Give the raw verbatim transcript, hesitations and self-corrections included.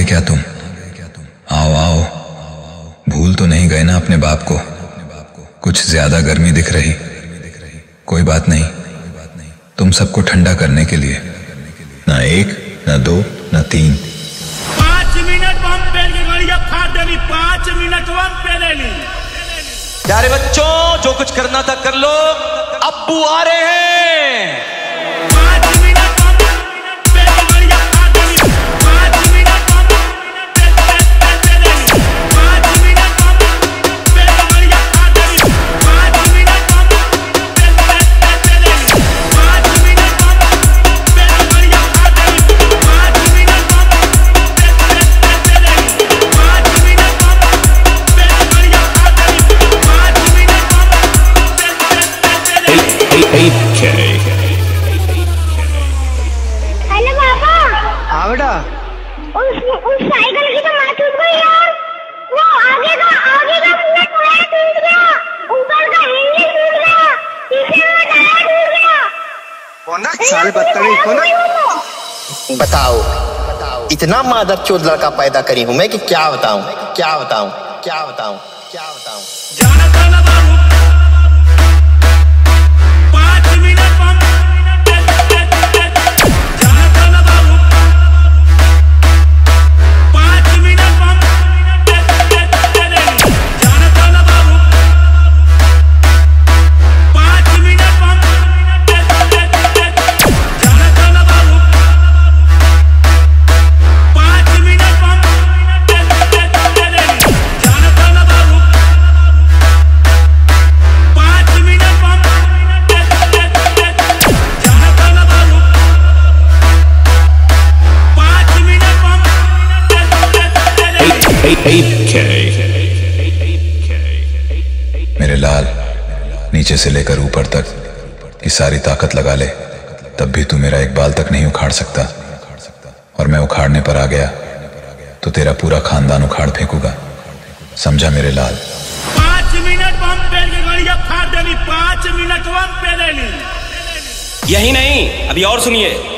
क्या तुम? आओ आओ, भूल तो नहीं गए ना अपने बाप को? कुछ ज्यादा गर्मी दिख रही? कोई बात नहीं, तुम सबको ठंडा करने के लिए ना एक ना दो ना तीन, पांच मिनट बम पेल की गड़िया फाड़ देनी, पांच मिनट बम पेलेली। प्यारे बच्चों, जो कुछ करना था कर लो, अब्बू आ रहे हैं। पांच मिनट बम पेल की गड़िया फाड़ देनी, पांच मिनट बम पेलेली, पांच मिनट बम पेल की गड़िया फाड़ देनी, पांच मिनट बम पेलेली, पांच मिनट बम पेल की गड़िया फाड़ देनी, पांच मिनट बम पेलेली, पांच मिनट बम पेल की गड़िया फाड़ देनी, पांच मिनट बम पेलेली। हेलो पापा। हाँ बेटा। उस उस साइकिल की तो माँ टूट गई यार। वो आगे का आगे का पूरा टायर टूट गया, ऊपर का हैंडल टूट गया, पीछे का टायर टूट गया। कौन ना साले बदतमीज कौन ना? बताओ बताओ इतना मादर चोद लड़का पैदा करी हूँ मैं कि क्या बताऊं क्या बताऊं क्या बताऊं क्या बताऊं। जाना था ना बाबू, पांच मिनट बम जाना था ना बाबू, पांच मिनट बम जाना था ना बाबू, पांच मिनट बम जाना था ना बाबू, पांच मिनट बम जाना था ना बाबू, पांच मिनट बम जाना था ना बाबू, पांच मिनट बम मेरे लाल, नीचे से लेकर ऊपर तक की सारी ताकत लगा ले, तब भी तू मेरा एक बाल तक नहीं उखाड़ सकता। और मैं उखाड़ने पर आ गया तो तेरा पूरा खानदान उखाड़ फेंकूंगा, समझा मेरे लाल? पांच मिनट बम पेल की गड़िया फाड़ देनी, पांच मिनट बम पेलेली। यही नहीं, अभी और सुनिए।